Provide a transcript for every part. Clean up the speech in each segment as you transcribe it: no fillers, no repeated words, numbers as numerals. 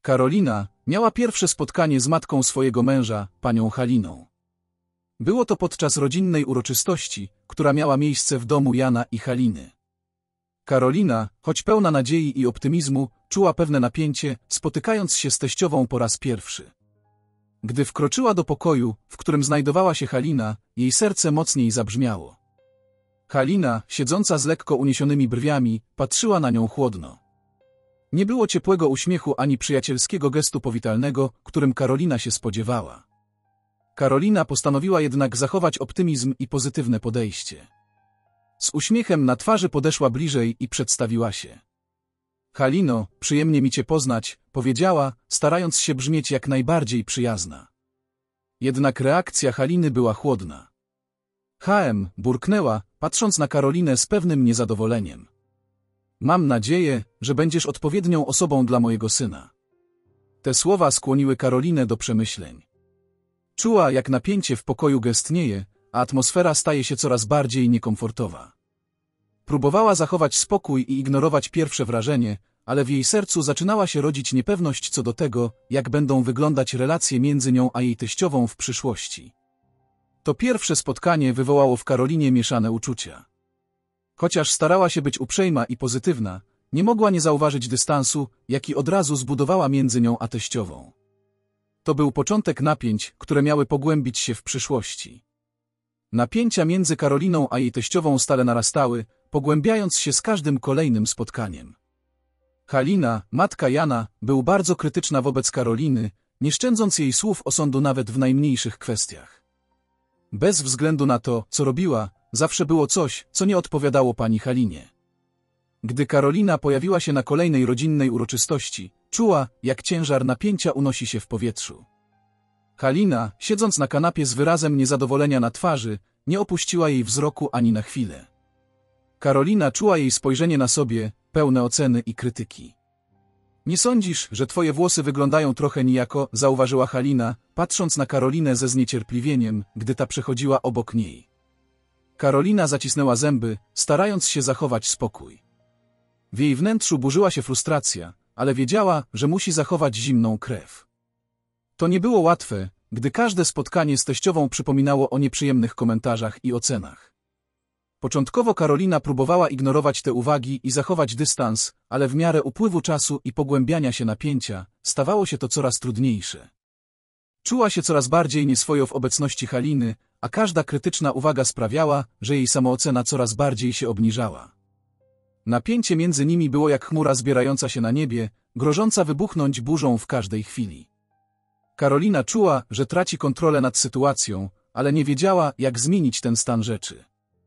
Karolina miała pierwsze spotkanie z matką swojego męża, panią Haliną. Było to podczas rodzinnej uroczystości, która miała miejsce w domu Jana i Haliny. Karolina, choć pełna nadziei i optymizmu, czuła pewne napięcie, spotykając się z teściową po raz pierwszy. Gdy wkroczyła do pokoju, w którym znajdowała się Halina, jej serce mocniej zabrzmiało. Halina, siedząca z lekko uniesionymi brwiami, patrzyła na nią chłodno. Nie było ciepłego uśmiechu ani przyjacielskiego gestu powitalnego, którym Karolina się spodziewała. Karolina postanowiła jednak zachować optymizm i pozytywne podejście. Z uśmiechem na twarzy podeszła bliżej i przedstawiła się. Halino, przyjemnie mi cię poznać, powiedziała, starając się brzmieć jak najbardziej przyjazna. Jednak reakcja Haliny była chłodna. Burknęła, patrząc na Karolinę z pewnym niezadowoleniem. Mam nadzieję, że będziesz odpowiednią osobą dla mojego syna. Te słowa skłoniły Karolinę do przemyśleń. Czuła, jak napięcie w pokoju gęstnieje, a atmosfera staje się coraz bardziej niekomfortowa. Próbowała zachować spokój i ignorować pierwsze wrażenie, ale w jej sercu zaczynała się rodzić niepewność co do tego, jak będą wyglądać relacje między nią a jej teściową w przyszłości. To pierwsze spotkanie wywołało w Karolinie mieszane uczucia. Chociaż starała się być uprzejma i pozytywna, nie mogła nie zauważyć dystansu, jaki od razu zbudowała między nią a teściową. To był początek napięć, które miały pogłębić się w przyszłości. Napięcia między Karoliną a jej teściową stale narastały, pogłębiając się z każdym kolejnym spotkaniem. Halina, matka Jana, był bardzo krytyczna wobec Karoliny, nie szczędząc jej słów osądu nawet w najmniejszych kwestiach. Bez względu na to, co robiła, zawsze było coś, co nie odpowiadało pani Halinie. Gdy Karolina pojawiła się na kolejnej rodzinnej uroczystości, czuła, jak ciężar napięcia unosi się w powietrzu. Halina, siedząc na kanapie z wyrazem niezadowolenia na twarzy, nie opuściła jej wzroku ani na chwilę. Karolina czuła jej spojrzenie na sobie, pełne oceny i krytyki. Nie sądzisz, że twoje włosy wyglądają trochę nijako, zauważyła Halina, patrząc na Karolinę ze zniecierpliwieniem, gdy ta przechodziła obok niej. Karolina zacisnęła zęby, starając się zachować spokój. W jej wnętrzu burzyła się frustracja, ale wiedziała, że musi zachować zimną krew. To nie było łatwe, gdy każde spotkanie z teściową przypominało o nieprzyjemnych komentarzach i ocenach. Początkowo Karolina próbowała ignorować te uwagi i zachować dystans, ale w miarę upływu czasu i pogłębiania się napięcia, stawało się to coraz trudniejsze. Czuła się coraz bardziej nieswojo w obecności Haliny, a każda krytyczna uwaga sprawiała, że jej samoocena coraz bardziej się obniżała. Napięcie między nimi było jak chmura zbierająca się na niebie, grożąca wybuchnąć burzą w każdej chwili. Karolina czuła, że traci kontrolę nad sytuacją, ale nie wiedziała, jak zmienić ten stan rzeczy.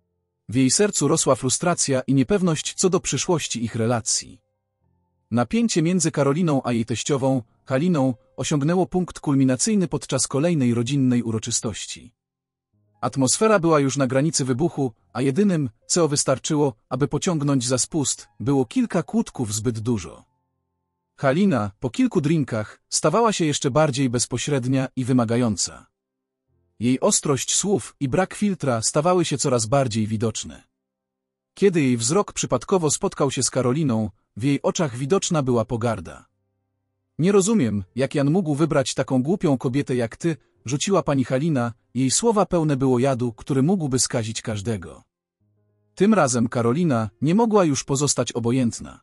W jej sercu rosła frustracja i niepewność co do przyszłości ich relacji. Napięcie między Karoliną a jej teściową, Haliną, osiągnęło punkt kulminacyjny podczas kolejnej rodzinnej uroczystości. Atmosfera była już na granicy wybuchu, a jedynym, co wystarczyło, aby pociągnąć za spust, było kilka kłódków zbyt dużo. Halina, po kilku drinkach, stawała się jeszcze bardziej bezpośrednia i wymagająca. Jej ostrość słów i brak filtra stawały się coraz bardziej widoczne. Kiedy jej wzrok przypadkowo spotkał się z Karoliną, w jej oczach widoczna była pogarda. Nie rozumiem, jak Jan mógł wybrać taką głupią kobietę jak ty, rzuciła pani Halina, jej słowa pełne było jadu, który mógłby skazić każdego. Tym razem Karolina nie mogła już pozostać obojętna.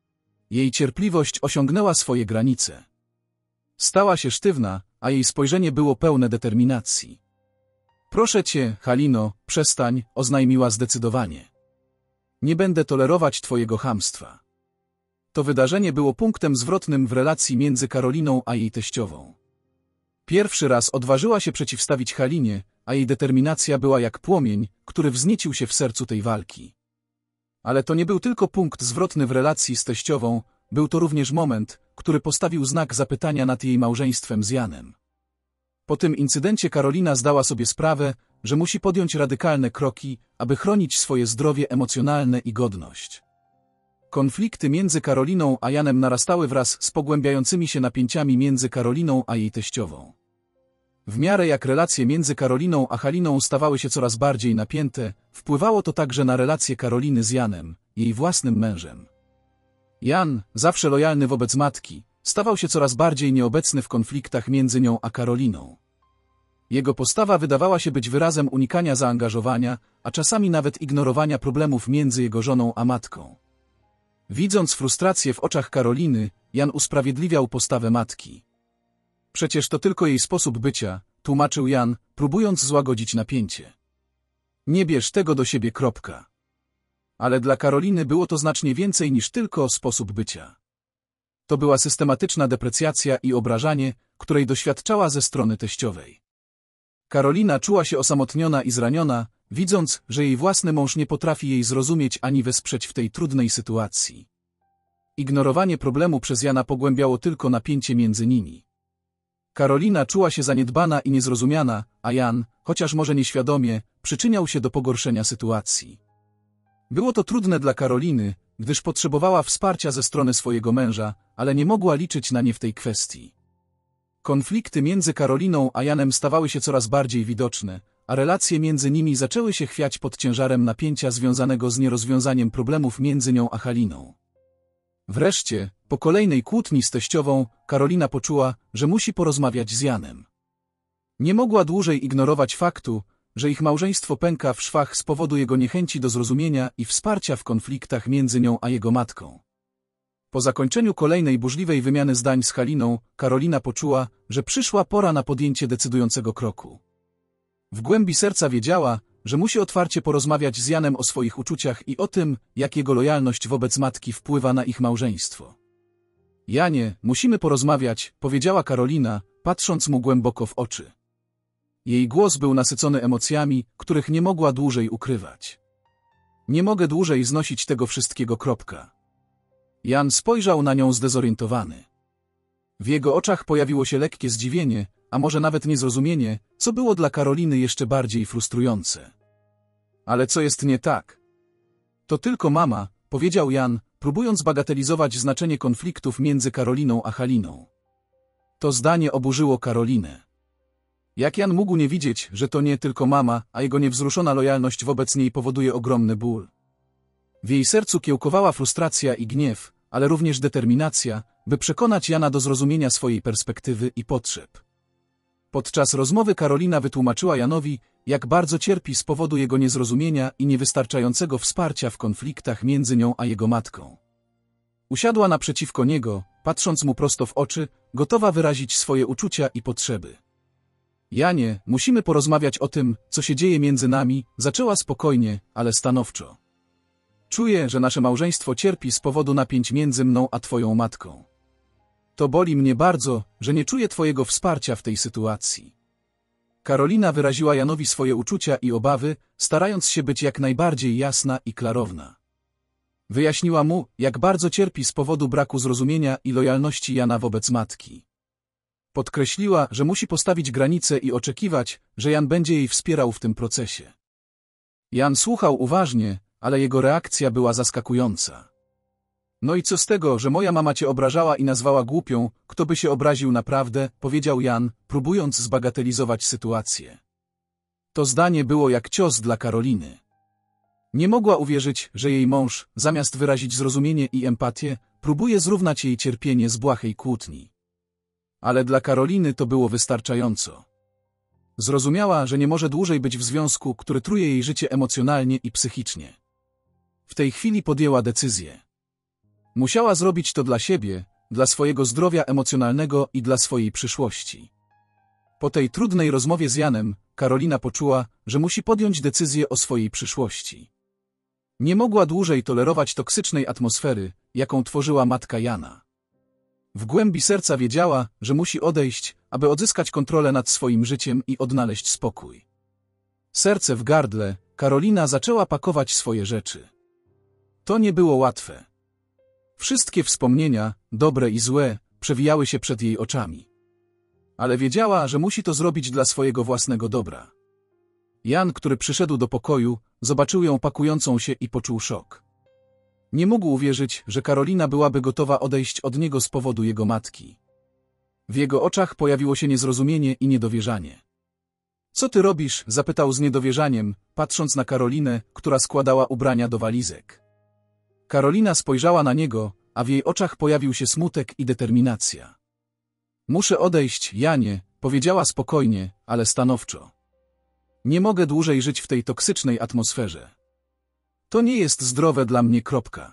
Jej cierpliwość osiągnęła swoje granice. Stała się sztywna, a jej spojrzenie było pełne determinacji. Proszę cię, Halino, przestań, oznajmiła zdecydowanie. Nie będę tolerować twojego chamstwa. To wydarzenie było punktem zwrotnym w relacji między Karoliną a jej teściową. Pierwszy raz odważyła się przeciwstawić Halinie, a jej determinacja była jak płomień, który wzniecił się w sercu tej walki. Ale to nie był tylko punkt zwrotny w relacji z teściową, był to również moment, który postawił znak zapytania nad jej małżeństwem z Janem. Po tym incydencie Karolina zdała sobie sprawę, że musi podjąć radykalne kroki, aby chronić swoje zdrowie emocjonalne i godność. Konflikty między Karoliną a Janem narastały wraz z pogłębiającymi się napięciami między Karoliną a jej teściową. W miarę jak relacje między Karoliną a Haliną stawały się coraz bardziej napięte, wpływało to także na relacje Karoliny z Janem, jej własnym mężem. Jan, zawsze lojalny wobec matki, stawał się coraz bardziej nieobecny w konfliktach między nią a Karoliną. Jego postawa wydawała się być wyrazem unikania zaangażowania, a czasami nawet ignorowania problemów między jego żoną a matką. Widząc frustrację w oczach Karoliny, Jan usprawiedliwiał postawę matki. Przecież to tylko jej sposób bycia, tłumaczył Jan, próbując złagodzić napięcie. Nie bierz tego do siebie. Ale dla Karoliny było to znacznie więcej niż tylko sposób bycia. To była systematyczna deprecjacja i obrażanie, której doświadczała ze strony teściowej. Karolina czuła się osamotniona i zraniona, widząc, że jej własny mąż nie potrafi jej zrozumieć ani wesprzeć w tej trudnej sytuacji. Ignorowanie problemu przez Jana pogłębiało tylko napięcie między nimi. Karolina czuła się zaniedbana i niezrozumiana, a Jan, chociaż może nieświadomie, przyczyniał się do pogorszenia sytuacji. Było to trudne dla Karoliny, gdyż potrzebowała wsparcia ze strony swojego męża, ale nie mogła liczyć na nie w tej kwestii. Konflikty między Karoliną a Janem stawały się coraz bardziej widoczne, a relacje między nimi zaczęły się chwiać pod ciężarem napięcia związanego z nierozwiązaniem problemów między nią a Haliną. Wreszcie, po kolejnej kłótni z teściową, Karolina poczuła, że musi porozmawiać z Janem. Nie mogła dłużej ignorować faktu, że ich małżeństwo pęka w szwach z powodu jego niechęci do zrozumienia i wsparcia w konfliktach między nią a jego matką. Po zakończeniu kolejnej burzliwej wymiany zdań z Haliną, Karolina poczuła, że przyszła pora na podjęcie decydującego kroku. W głębi serca wiedziała, że musi otwarcie porozmawiać z Janem o swoich uczuciach i o tym, jak jego lojalność wobec matki wpływa na ich małżeństwo. Janie, musimy porozmawiać, powiedziała Karolina, patrząc mu głęboko w oczy. Jej głos był nasycony emocjami, których nie mogła dłużej ukrywać. Nie mogę dłużej znosić tego wszystkiego. Jan spojrzał na nią zdezorientowany. W jego oczach pojawiło się lekkie zdziwienie, a może nawet niezrozumienie, co było dla Karoliny jeszcze bardziej frustrujące. Ale co jest nie tak? To tylko mama, powiedział Jan, próbując bagatelizować znaczenie konfliktów między Karoliną a Haliną. To zdanie oburzyło Karolinę. Jak Jan mógł nie widzieć, że to nie tylko mama, a jego niewzruszona lojalność wobec niej powoduje ogromny ból? W jej sercu kiełkowała frustracja i gniew, ale również determinacja, by przekonać Jana do zrozumienia swojej perspektywy i potrzeb. Podczas rozmowy Karolina wytłumaczyła Janowi, jak bardzo cierpi z powodu jego niezrozumienia i niewystarczającego wsparcia w konfliktach między nią a jego matką. Usiadła naprzeciwko niego, patrząc mu prosto w oczy, gotowa wyrazić swoje uczucia i potrzeby. Janie, musimy porozmawiać o tym, co się dzieje między nami, zaczęła spokojnie, ale stanowczo. Czuję, że nasze małżeństwo cierpi z powodu napięć między mną a twoją matką. To boli mnie bardzo, że nie czuję twojego wsparcia w tej sytuacji. Karolina wyraziła Janowi swoje uczucia i obawy, starając się być jak najbardziej jasna i klarowna. Wyjaśniła mu, jak bardzo cierpi z powodu braku zrozumienia i lojalności Jana wobec matki. Podkreśliła, że musi postawić granice i oczekiwać, że Jan będzie jej wspierał w tym procesie. Jan słuchał uważnie, ale jego reakcja była zaskakująca. No i co z tego, że moja mama cię obrażała i nazwała głupią, kto by się obraził naprawdę, powiedział Jan, próbując zbagatelizować sytuację. To zdanie było jak cios dla Karoliny. Nie mogła uwierzyć, że jej mąż, zamiast wyrazić zrozumienie i empatię, próbuje zrównać jej cierpienie z błahej kłótni. Ale dla Karoliny to było wystarczająco. Zrozumiała, że nie może dłużej być w związku, który truje jej życie emocjonalnie i psychicznie. W tej chwili podjęła decyzję. Musiała zrobić to dla siebie, dla swojego zdrowia emocjonalnego i dla swojej przyszłości. Po tej trudnej rozmowie z Janem, Karolina poczuła, że musi podjąć decyzję o swojej przyszłości. Nie mogła dłużej tolerować toksycznej atmosfery, jaką tworzyła matka Jana. W głębi serca wiedziała, że musi odejść, aby odzyskać kontrolę nad swoim życiem i odnaleźć spokój. Serce w gardle, Karolina zaczęła pakować swoje rzeczy. To nie było łatwe. Wszystkie wspomnienia, dobre i złe, przewijały się przed jej oczami. Ale wiedziała, że musi to zrobić dla swojego własnego dobra. Jan, który przyszedł do pokoju, zobaczył ją pakującą się i poczuł szok. Nie mógł uwierzyć, że Karolina byłaby gotowa odejść od niego z powodu jego matki. W jego oczach pojawiło się niezrozumienie i niedowierzanie. Co ty robisz? Zapytał z niedowierzaniem, patrząc na Karolinę, która składała ubrania do walizek. Karolina spojrzała na niego, a w jej oczach pojawił się smutek i determinacja. Muszę odejść, Janie, powiedziała spokojnie, ale stanowczo. Nie mogę dłużej żyć w tej toksycznej atmosferze. To nie jest zdrowe dla mnie.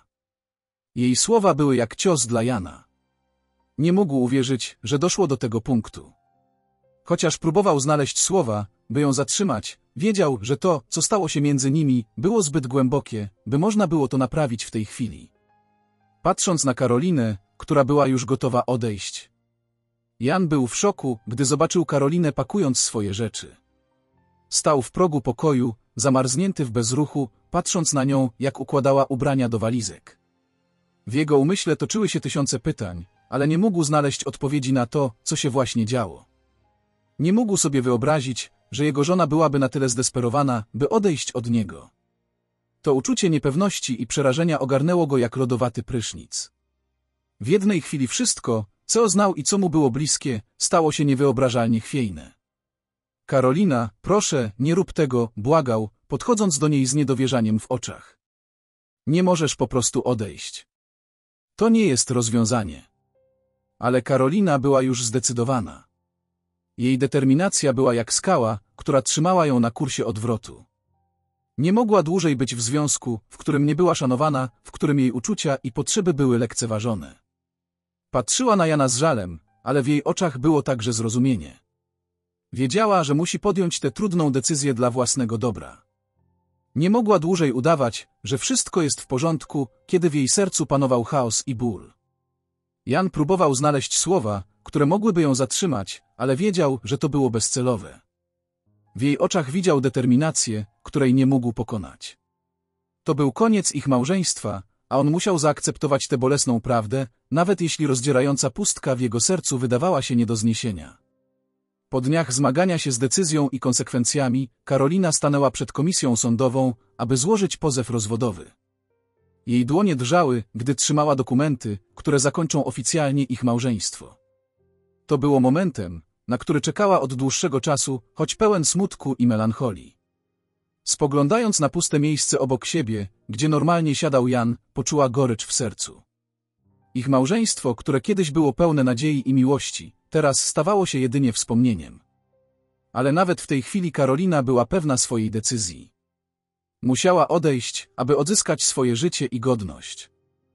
Jej słowa były jak cios dla Jana. Nie mógł uwierzyć, że doszło do tego punktu. Chociaż próbował znaleźć słowa, by ją zatrzymać, wiedział, że to, co stało się między nimi, było zbyt głębokie, by można było to naprawić w tej chwili. Patrząc na Karolinę, która była już gotowa odejść, Jan był w szoku, gdy zobaczył Karolinę pakując swoje rzeczy. Stał w progu pokoju, zamarznięty w bezruchu, patrząc na nią, jak układała ubrania do walizek. W jego umyśle toczyły się tysiące pytań, ale nie mógł znaleźć odpowiedzi na to, co się właśnie działo. Nie mógł sobie wyobrazić, że jego żona byłaby na tyle zdesperowana, by odejść od niego. To uczucie niepewności i przerażenia ogarnęło go jak lodowaty prysznic. W jednej chwili wszystko, co znał i co mu było bliskie, stało się niewyobrażalnie chwiejne. Karolina, proszę, nie rób tego, błagał, podchodząc do niej z niedowierzaniem w oczach. Nie możesz po prostu odejść. To nie jest rozwiązanie. Ale Karolina była już zdecydowana. Jej determinacja była jak skała, która trzymała ją na kursie odwrotu. Nie mogła dłużej być w związku, w którym nie była szanowana, w którym jej uczucia i potrzeby były lekceważone. Patrzyła na Jana z żalem, ale w jej oczach było także zrozumienie. Wiedziała, że musi podjąć tę trudną decyzję dla własnego dobra. Nie mogła dłużej udawać, że wszystko jest w porządku, kiedy w jej sercu panował chaos i ból. Jan próbował znaleźć słowa, które mogłyby ją zatrzymać, ale wiedział, że to było bezcelowe. W jej oczach widział determinację, której nie mógł pokonać. To był koniec ich małżeństwa, a on musiał zaakceptować tę bolesną prawdę, nawet jeśli rozdzierająca pustka w jego sercu wydawała się nie do zniesienia. Po dniach zmagania się z decyzją i konsekwencjami, Karolina stanęła przed komisją sądową, aby złożyć pozew rozwodowy. Jej dłonie drżały, gdy trzymała dokumenty, które zakończą oficjalnie ich małżeństwo. To było momentem, na który czekała od dłuższego czasu, choć pełen smutku i melancholii. Spoglądając na puste miejsce obok siebie, gdzie normalnie siadał Jan, poczuła gorycz w sercu. Ich małżeństwo, które kiedyś było pełne nadziei i miłości, teraz stawało się jedynie wspomnieniem. Ale nawet w tej chwili Karolina była pewna swojej decyzji. Musiała odejść, aby odzyskać swoje życie i godność.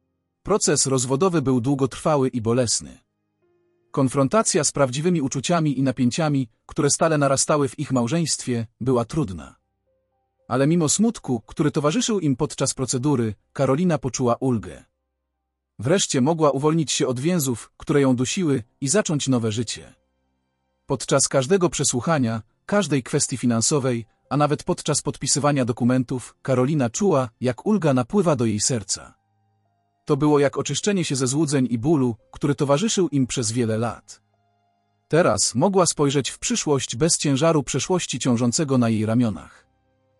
Proces rozwodowy był długotrwały i bolesny. Konfrontacja z prawdziwymi uczuciami i napięciami, które stale narastały w ich małżeństwie, była trudna. Ale mimo smutku, który towarzyszył im podczas procedury, Karolina poczuła ulgę. Wreszcie mogła uwolnić się od więzów, które ją dusiły, i zacząć nowe życie. Podczas każdego przesłuchania, każdej kwestii finansowej, a nawet podczas podpisywania dokumentów, Karolina czuła, jak ulga napływa do jej serca. To było jak oczyszczenie się ze złudzeń i bólu, który towarzyszył im przez wiele lat. Teraz mogła spojrzeć w przyszłość bez ciężaru przeszłości ciążącego na jej ramionach.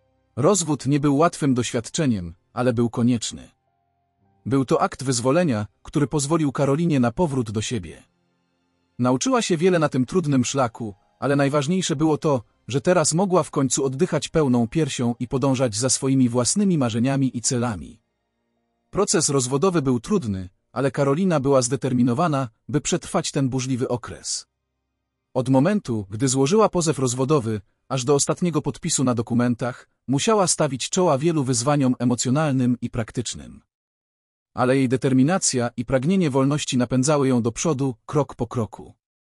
Rozwód nie był łatwym doświadczeniem, ale był konieczny. Był to akt wyzwolenia, który pozwolił Karolinie na powrót do siebie. Nauczyła się wiele na tym trudnym szlaku, ale najważniejsze było to, że teraz mogła w końcu oddychać pełną piersią i podążać za swoimi własnymi marzeniami i celami. Proces rozwodowy był trudny, ale Karolina była zdeterminowana, by przetrwać ten burzliwy okres. Od momentu, gdy złożyła pozew rozwodowy, aż do ostatniego podpisu na dokumentach, musiała stawić czoła wielu wyzwaniom emocjonalnym i praktycznym. Ale jej determinacja i pragnienie wolności napędzały ją do przodu, krok po kroku.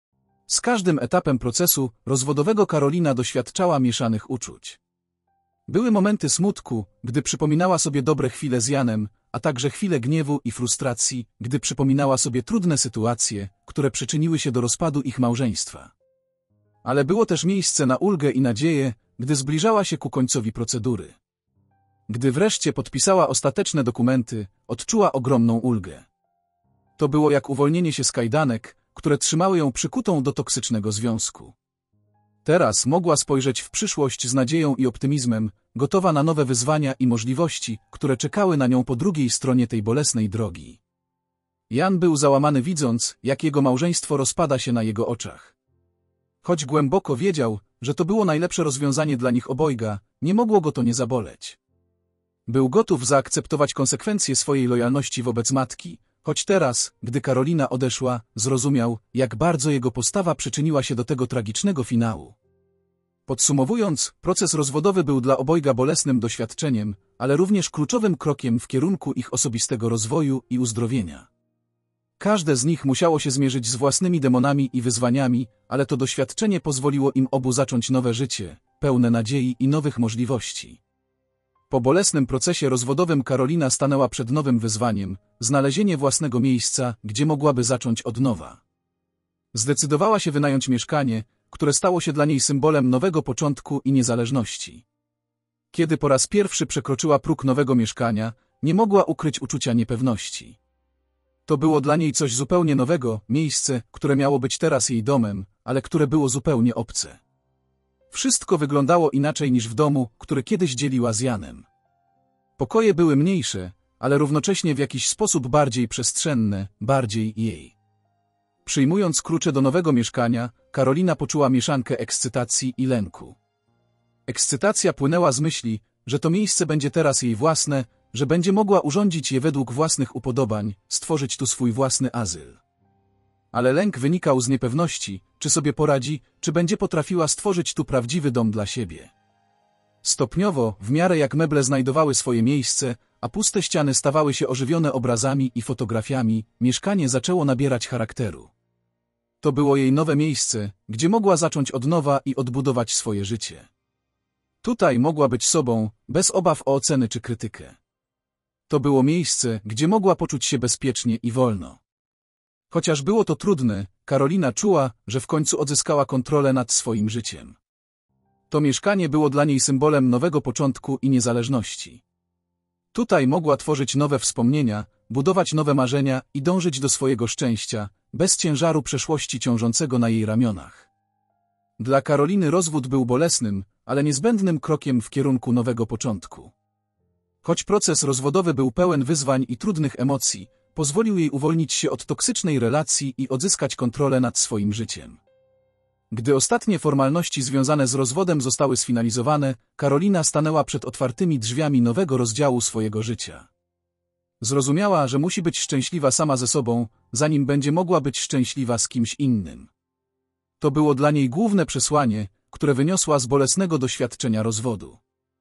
Z każdym etapem procesu rozwodowego Karolina doświadczała mieszanych uczuć. Były momenty smutku, gdy przypominała sobie dobre chwile z Janem, a także chwile gniewu i frustracji, gdy przypominała sobie trudne sytuacje, które przyczyniły się do rozpadu ich małżeństwa. Ale było też miejsce na ulgę i nadzieję, gdy zbliżała się ku końcowi procedury. Gdy wreszcie podpisała ostateczne dokumenty, odczuła ogromną ulgę. To było jak uwolnienie się z kajdanek, które trzymały ją przykutą do toksycznego związku. Teraz mogła spojrzeć w przyszłość z nadzieją i optymizmem, gotowa na nowe wyzwania i możliwości, które czekały na nią po drugiej stronie tej bolesnej drogi. Jan był załamany widząc, jak jego małżeństwo rozpada się na jego oczach. Choć głęboko wiedział, że to było najlepsze rozwiązanie dla nich obojga, nie mogło go to nie zaboleć. Był gotów zaakceptować konsekwencje swojej lojalności wobec matki, Choć teraz, gdy Karolina odeszła, zrozumiał, jak bardzo jego postawa przyczyniła się do tego tragicznego finału. Podsumowując, proces rozwodowy był dla obojga bolesnym doświadczeniem, ale również kluczowym krokiem w kierunku ich osobistego rozwoju i uzdrowienia. Każde z nich musiało się zmierzyć z własnymi demonami i wyzwaniami, ale to doświadczenie pozwoliło im obu zacząć nowe życie, pełne nadziei i nowych możliwości. Po bolesnym procesie rozwodowym Karolina stanęła przed nowym wyzwaniem – znalezienie własnego miejsca, gdzie mogłaby zacząć od nowa. Zdecydowała się wynająć mieszkanie, które stało się dla niej symbolem nowego początku i niezależności. Kiedy po raz pierwszy przekroczyła próg nowego mieszkania, nie mogła ukryć uczucia niepewności. To było dla niej coś zupełnie nowego, miejsce, które miało być teraz jej domem, ale które było zupełnie obce. Wszystko wyglądało inaczej niż w domu, który kiedyś dzieliła z Janem. Pokoje były mniejsze, ale równocześnie w jakiś sposób bardziej przestrzenne, bardziej jej. Przyjmując klucze do nowego mieszkania, Karolina poczuła mieszankę ekscytacji i lęku. Ekscytacja płynęła z myśli, że to miejsce będzie teraz jej własne, że będzie mogła urządzić je według własnych upodobań, stworzyć tu swój własny azyl. Ale lęk wynikał z niepewności, czy sobie poradzi, czy będzie potrafiła stworzyć tu prawdziwy dom dla siebie. Stopniowo, w miarę jak meble znajdowały swoje miejsce, a puste ściany stawały się ożywione obrazami i fotografiami, mieszkanie zaczęło nabierać charakteru. To było jej nowe miejsce, gdzie mogła zacząć od nowa i odbudować swoje życie. Tutaj mogła być sobą, bez obaw o oceny czy krytykę. To było miejsce, gdzie mogła poczuć się bezpiecznie i wolno. Chociaż było to trudne, Karolina czuła, że w końcu odzyskała kontrolę nad swoim życiem. To mieszkanie było dla niej symbolem nowego początku i niezależności. Tutaj mogła tworzyć nowe wspomnienia, budować nowe marzenia i dążyć do swojego szczęścia, bez ciężaru przeszłości ciążącego na jej ramionach. Dla Karoliny rozwód był bolesnym, ale niezbędnym krokiem w kierunku nowego początku. Choć proces rozwodowy był pełen wyzwań i trudnych emocji, pozwolił jej uwolnić się od toksycznej relacji i odzyskać kontrolę nad swoim życiem. Gdy ostatnie formalności związane z rozwodem zostały sfinalizowane, Karolina stanęła przed otwartymi drzwiami nowego rozdziału swojego życia. Zrozumiała, że musi być szczęśliwa sama ze sobą, zanim będzie mogła być szczęśliwa z kimś innym. To było dla niej główne przesłanie, które wyniosła z bolesnego doświadczenia rozwodu.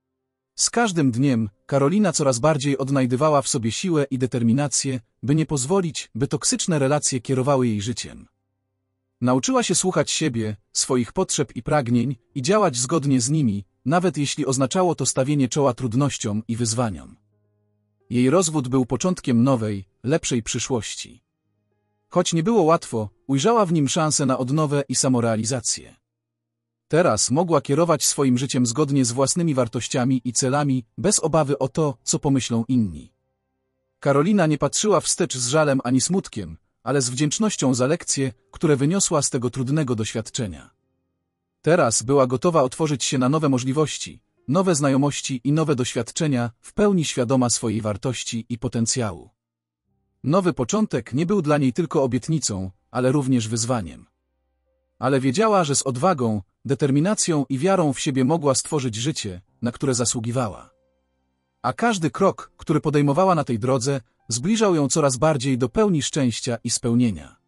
Z każdym dniem Karolina coraz bardziej odnajdywała w sobie siłę i determinację, by nie pozwolić, by toksyczne relacje kierowały jej życiem. Nauczyła się słuchać siebie, swoich potrzeb i pragnień i działać zgodnie z nimi, nawet jeśli oznaczało to stawienie czoła trudnościom i wyzwaniom. Jej rozwód był początkiem nowej, lepszej przyszłości. Choć nie było łatwo, ujrzała w nim szansę na odnowę i samorealizację. Teraz mogła kierować swoim życiem zgodnie z własnymi wartościami i celami, bez obawy o to, co pomyślą inni. Karolina nie patrzyła wstecz z żalem ani smutkiem, ale z wdzięcznością za lekcje, które wyniosła z tego trudnego doświadczenia. Teraz była gotowa otworzyć się na nowe możliwości, nowe znajomości i nowe doświadczenia, w pełni świadoma swojej wartości i potencjału. Nowy początek nie był dla niej tylko obietnicą, ale również wyzwaniem. Ale wiedziała, że z odwagą, determinacją i wiarą w siebie mogła stworzyć życie, na które zasługiwała. A każdy krok, który podejmowała na tej drodze, zbliżał ją coraz bardziej do pełni szczęścia i spełnienia.